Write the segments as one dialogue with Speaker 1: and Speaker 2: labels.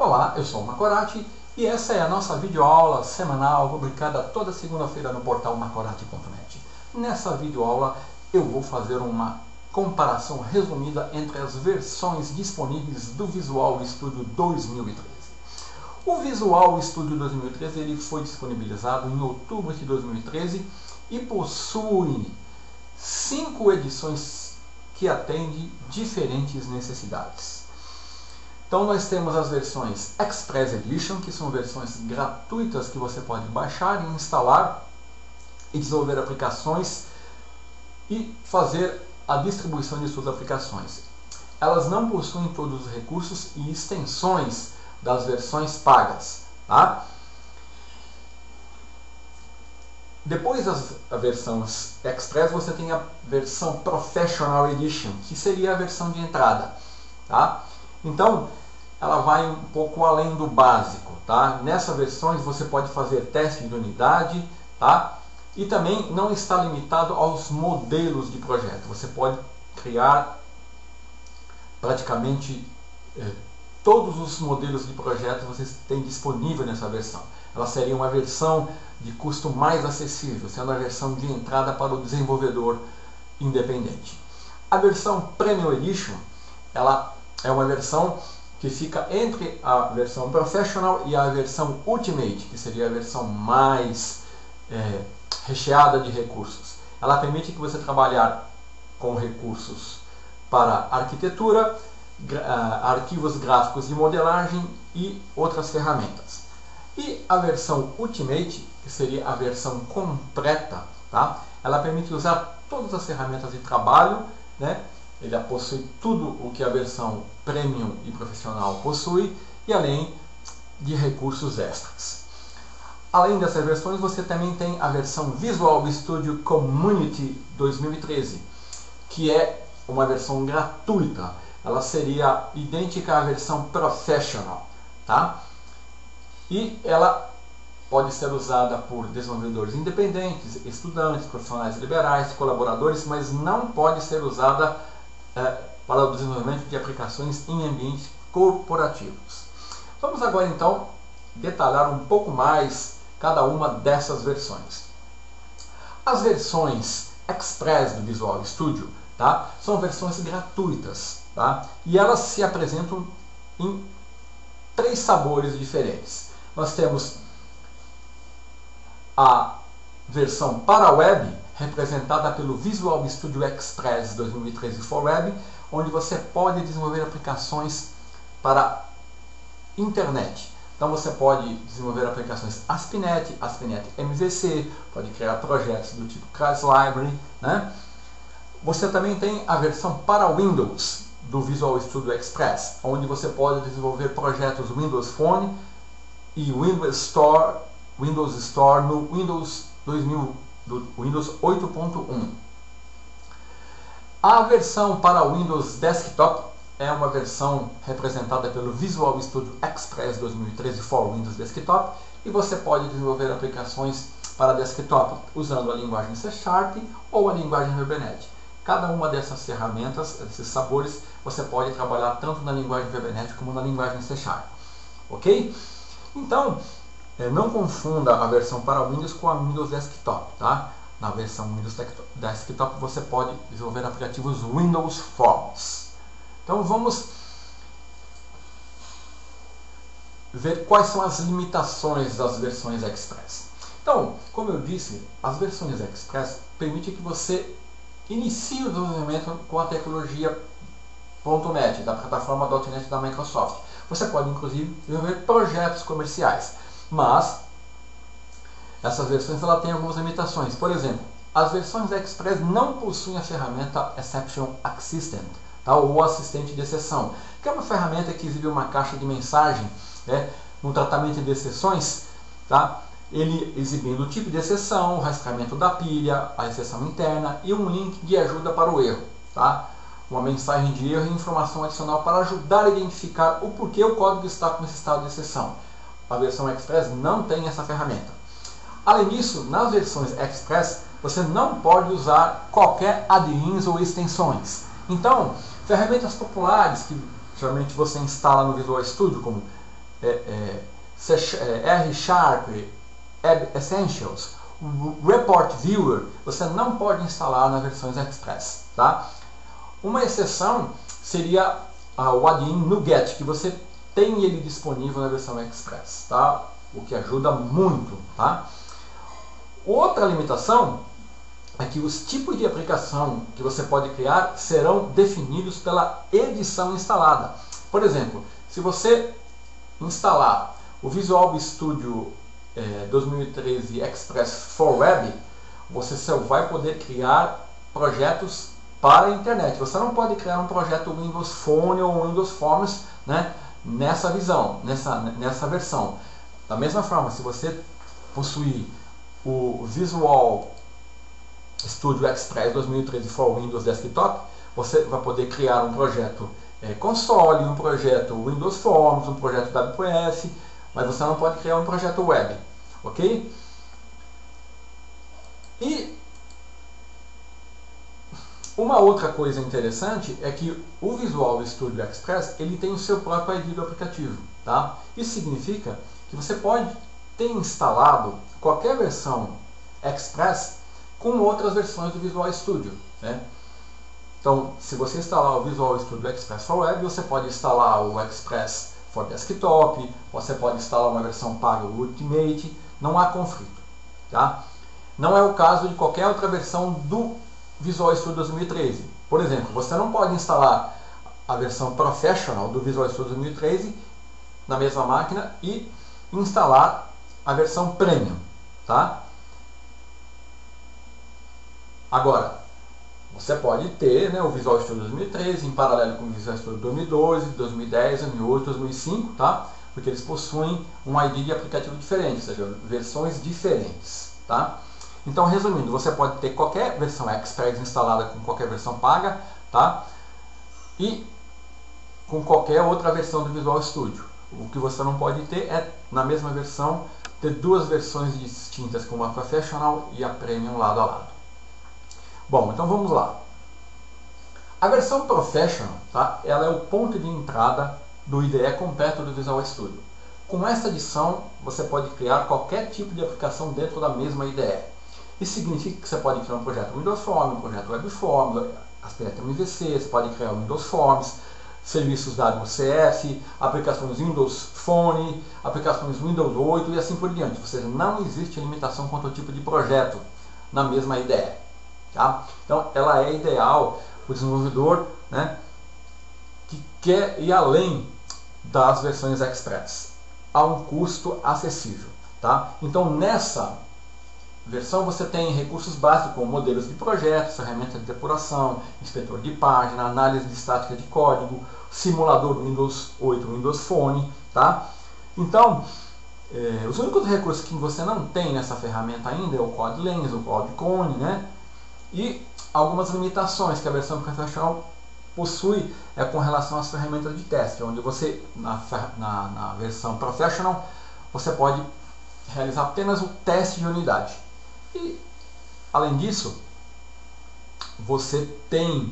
Speaker 1: Olá, eu sou o Macorati e essa é a nossa videoaula semanal publicada toda segunda-feira no portal macorati.net. Nessa videoaula eu vou fazer uma comparação resumida entre as versões disponíveis do Visual Studio 2013. O Visual Studio 2013 ele foi disponibilizado em outubro de 2013 e possui 5 edições que atendem diferentes necessidades. Então nós temos as versões Express Edition, que são versões gratuitas que você pode baixar e instalar e desenvolver aplicações e fazer a distribuição de suas aplicações. Elas não possuem todos os recursos e extensões das versões pagas, tá? Depois das versões Express, você tem a versão Professional Edition, que seria a versão de entrada, tá? Então, ela vai um pouco além do básico, tá? Nessa versão você pode fazer teste de unidade, tá? E também não está limitado aos modelos de projeto. Você pode criar praticamente todos os modelos de projeto você tem disponível nessa versão. Ela seria uma versão de custo mais acessível, sendo a versão de entrada para o desenvolvedor independente. A versão Premium Edition, ela é uma versão que fica entre a versão Professional e a versão Ultimate, que seria a versão mais recheada de recursos. Ela permite que você trabalhar com recursos para arquitetura, arquivos gráficos de modelagem e outras ferramentas. E a versão Ultimate, que seria a versão completa, tá? Ela permite usar todas as ferramentas de trabalho, né? Ele possui tudo o que a versão Premium e Profissional possui, e além de recursos extras. Além dessas versões, você também tem a versão Visual Studio Community 2013, que é uma versão gratuita. Ela seria idêntica à versão Professional, tá? E ela pode ser usada por desenvolvedores independentes, estudantes, profissionais liberais, colaboradores, mas não pode ser usada para o desenvolvimento de aplicações em ambientes corporativos. Vamos agora então detalhar um pouco mais cada uma dessas versões. As versões Express do Visual Studio, tá, são versões gratuitas, tá, e elas se apresentam em 3 sabores diferentes. Nós temos a versão para a web, representada pelo Visual Studio Express 2013 for Web, onde você pode desenvolver aplicações para internet. Então você pode desenvolver aplicações ASP.NET, ASP.NET MVC, pode criar projetos do tipo Class Library, né? Você também tem a versão para Windows do Visual Studio Express, onde você pode desenvolver projetos Windows Phone e Windows Store no Windows 8.1. A versão para Windows Desktop é uma versão representada pelo Visual Studio Express 2013 for Windows Desktop, e você pode desenvolver aplicações para desktop usando a linguagem C# ou a linguagem VBNet. Cada uma dessas ferramentas, desses sabores, você pode trabalhar tanto na linguagem VBNet como na linguagem C#. Ok? Então, não confunda a versão para Windows com a Windows Desktop, tá? Na versão Windows Desktop você pode desenvolver aplicativos Windows Forms. Então vamos ver quais são as limitações das versões Express. Então, como eu disse, as versões Express permitem que você inicie o desenvolvimento com a tecnologia .NET, da plataforma .NET da Microsoft. Você pode inclusive desenvolver projetos comerciais. Mas essas versões ela tem algumas limitações. Por exemplo, as versões Express não possuem a ferramenta Exception Assistant, tá? Ou assistente de exceção, que é uma ferramenta que exibe uma caixa de mensagem, né, no tratamento de exceções, tá? Ele exibindo o tipo de exceção, o rastreamento da pilha, a exceção interna e um link de ajuda para o erro, tá? Uma mensagem de erro e informação adicional para ajudar a identificar o porquê o código está com esse estado de exceção. A versão Express não tem essa ferramenta. Além disso, nas versões Express, você não pode usar qualquer add-ins ou extensões. Então, ferramentas populares que geralmente você instala no Visual Studio, como R Sharp, App Essentials, Report Viewer, você não pode instalar nas versões Express. Tá? Uma exceção seria o add-in NuGet, que você tem ele disponível na versão Express, tá? O que ajuda muito. Tá? Outra limitação é que os tipos de aplicação que você pode criar serão definidos pela edição instalada. Por exemplo, se você instalar o Visual Studio 2013 Express for Web, você só vai poder criar projetos para a internet. Você não pode criar um projeto Windows Phone ou Windows Forms, né, nessa versão. Da mesma forma, se você possuir o Visual Studio Express 2013 for Windows Desktop, você vai poder criar um projeto console, um projeto Windows Forms, um projeto WPF, mas você não pode criar um projeto web, ok? E uma outra coisa interessante é que o Visual Studio Express ele tem o seu próprio ID do aplicativo, tá? Isso significa que você pode ter instalado qualquer versão Express com outras versões do Visual Studio, né? Então, se você instalar o Visual Studio Express for Web, você pode instalar o Express for Desktop, você pode instalar uma versão paga, o Ultimate, não há conflito. Tá? Não é o caso de qualquer outra versão do Visual Studio 2013. Por exemplo, você não pode instalar a versão Professional do Visual Studio 2013 na mesma máquina e instalar a versão Premium. Tá? Agora, você pode ter, né, o Visual Studio 2013 em paralelo com o Visual Studio 2012, 2010, 2008, 2005, tá? Porque eles possuem um ID de aplicativo diferente, ou seja, versões diferentes. Tá? Então, resumindo, você pode ter qualquer versão Express instalada com qualquer versão paga, tá? E com qualquer outra versão do Visual Studio. O que você não pode ter é, na mesma versão, ter duas versões distintas, como a Professional e a Premium lado a lado. Bom, então vamos lá. A versão Professional, tá? Ela é o ponto de entrada do IDE completo do Visual Studio. Com essa adição, você pode criar qualquer tipo de aplicação dentro da mesma IDE. Isso significa que você pode criar um projeto Windows Forms, um projeto Web Forms, aspecto MVC, você pode criar Windows Forms, serviços da WCF, aplicações Windows Phone, aplicações Windows 8 e assim por diante. Ou seja, não existe limitação quanto ao tipo de projeto na mesma IDE. Tá? Então, ela é ideal para o desenvolvedor, né, que quer ir além das versões Express, a um custo acessível. Tá? Então, nessa versão você tem recursos básicos como modelos de projetos, ferramentas de depuração, inspetor de página, análise de estática de código, simulador Windows 8, Windows Phone. Tá? Então, os únicos recursos que você não tem nessa ferramenta ainda é o CodeLens, o CodeCone, né? E algumas limitações que a versão Professional possui com relação às ferramentas de teste, onde você, na versão Professional, você pode realizar apenas o teste de unidade. E, além disso, você tem,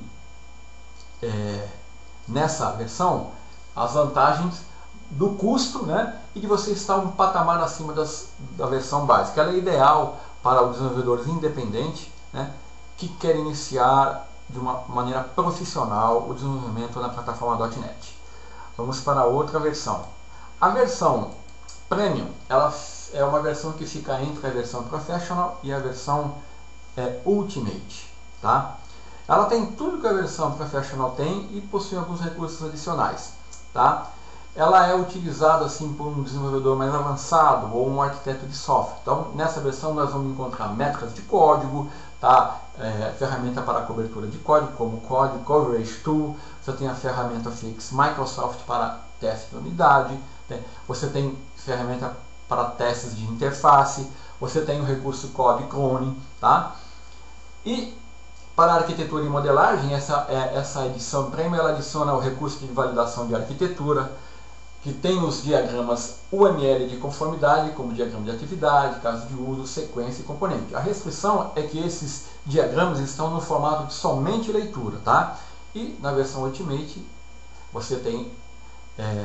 Speaker 1: nessa versão, as vantagens do custo, né, e de você estar um patamar acima da versão básica. Ela é ideal para os desenvolvedores independentes, né, que querem iniciar de uma maneira profissional o desenvolvimento na plataforma .NET. Vamos para outra versão. A versão Premium, ela é uma versão que fica entre a versão Professional e a versão Ultimate. Tá? Ela tem tudo que a versão Professional tem e possui alguns recursos adicionais. Tá? Ela é utilizada assim por um desenvolvedor mais avançado ou um arquiteto de software. Então, nessa versão nós vamos encontrar métricas de código, tá? Ferramenta para cobertura de código, como Code Coverage Tool. Você tem a ferramenta Fix Microsoft para teste de unidade. Você tem ferramenta para testes de interface. Você tem o recurso Code Clone. Tá? E para arquitetura e modelagem, essa edição Premium ela adiciona o recurso de validação de arquitetura, que tem os diagramas UML de conformidade, como diagrama de atividade, caso de uso, sequência e componente. A restrição é que esses diagramas estão no formato de somente leitura. Tá? E na versão Ultimate você tem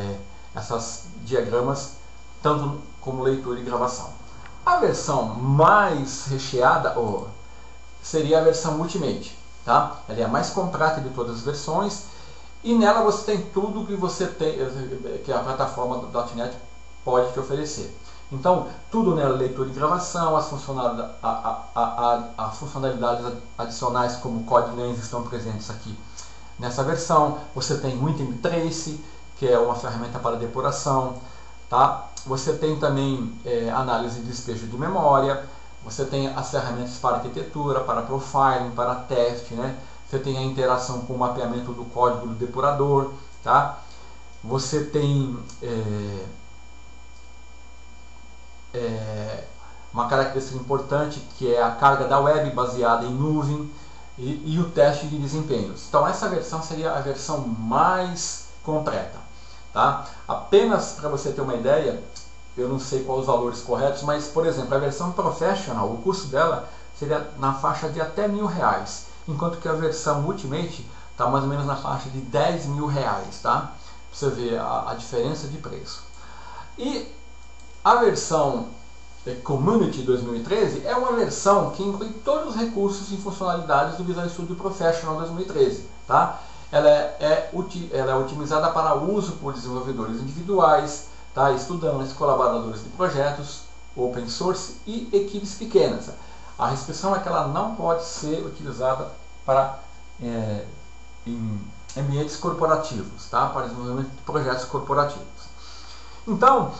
Speaker 1: essas diagramas, tanto como leitura e gravação. A versão mais recheada seria a versão Ultimate, tá? Ela é a mais completa de todas as versões e nela você tem tudo que você tem, que a plataforma do .NET pode te oferecer. Então, tudo nela, leitura e gravação, as funcionalidades adicionais como CodeLens estão presentes aqui nessa versão. Você tem o Item Trace, que é uma ferramenta para depuração, tá? Você tem também análise de despejo de memória, você tem as ferramentas para arquitetura, para profiling, para teste, né? Você tem a interação com o mapeamento do código do depurador, tá? Você tem uma característica importante que é a carga da web baseada em nuvem e o teste de desempenhos. Então essa versão seria a versão mais completa, tá? Apenas para você ter uma ideia, eu não sei quais os valores corretos, mas por exemplo a versão Professional, o custo dela seria na faixa de até R$1.000, enquanto que a versão Ultimate está mais ou menos na faixa de R$10.000, tá? Pra você ver a diferença de preço. E a versão Community 2013 é uma versão que inclui todos os recursos e funcionalidades do Visual Studio Professional 2013. Tá? Ela é otimizada para uso por desenvolvedores individuais, tá? Estudantes, colaboradores de projetos, open source e equipes pequenas. A restrição é que ela não pode ser utilizada para em ambientes corporativos, tá? Para desenvolvimento de projetos corporativos. Então,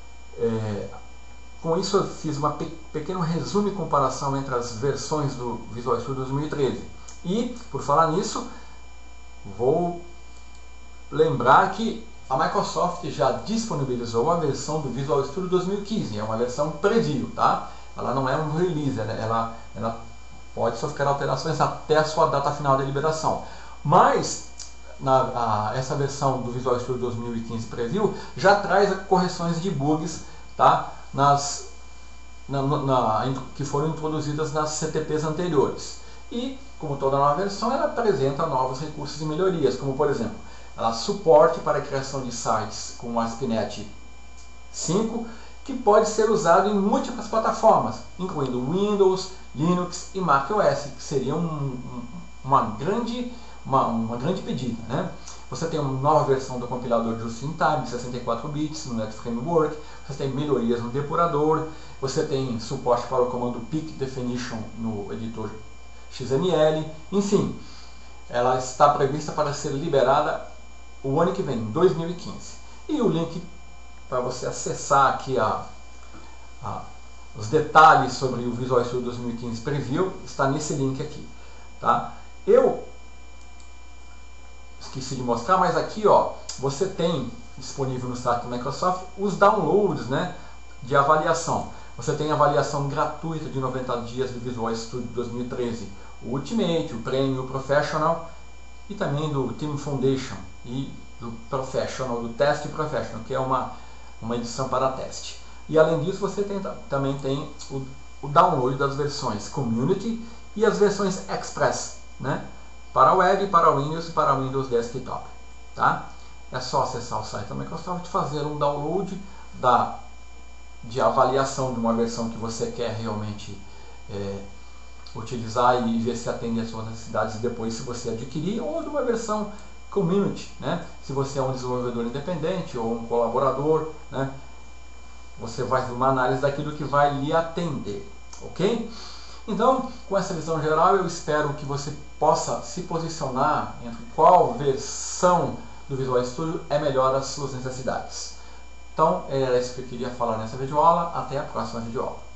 Speaker 1: com isso eu fiz uma pequeno resumo e comparação entre as versões do Visual Studio 2013. E, por falar nisso, vou lembrar que a Microsoft já disponibilizou a versão do Visual Studio 2015. É uma versão preview, tá? Ela não é um release, ela pode sofrer alterações até a sua data final de liberação. Mas essa versão do Visual Studio 2015 Preview já traz correções de bugs, tá? Que foram introduzidas nas CTPs anteriores. E, como toda nova versão, ela apresenta novos recursos e melhorias, como por exemplo, ela suporte para a criação de sites com o ASP.NET 5, que pode ser usado em múltiplas plataformas, incluindo Windows, Linux e macOS, que seria uma grande pedida, né? Você tem uma nova versão do compilador Just-in-Time, 64 bits, no Net Framework. Você tem melhorias no depurador. Você tem suporte para o comando Peak Definition no editor XML. Enfim, ela está prevista para ser liberada o ano que vem, 2015. E o link para você acessar aqui os detalhes sobre o Visual Studio 2015 Preview está nesse link aqui, tá? Eu esqueci de mostrar, mas aqui ó, você tem disponível no site da Microsoft os downloads, né, de avaliação. Você tem avaliação gratuita de 90 dias do Visual Studio 2013, o Ultimate, o Premium, o Professional e também do Team Foundation e do Professional, do Teste Professional, que é uma edição para teste. E além disso você também tem o download das versões Community e as versões Express, né? Para web, para Windows e para Windows Desktop. Tá? É só acessar o site da Microsoft, fazer um download de avaliação de uma versão que você quer realmente utilizar e ver se atende às suas necessidades depois, se você adquirir, ou de uma versão Community, né? Se você é um desenvolvedor independente ou um colaborador, né? Você vai fazer uma análise daquilo que vai lhe atender, ok? Então, com essa visão geral, eu espero que você possa se posicionar entre qual versão do Visual Studio é melhor às suas necessidades. Então, era isso que eu queria falar nessa videoaula. Até a próxima videoaula.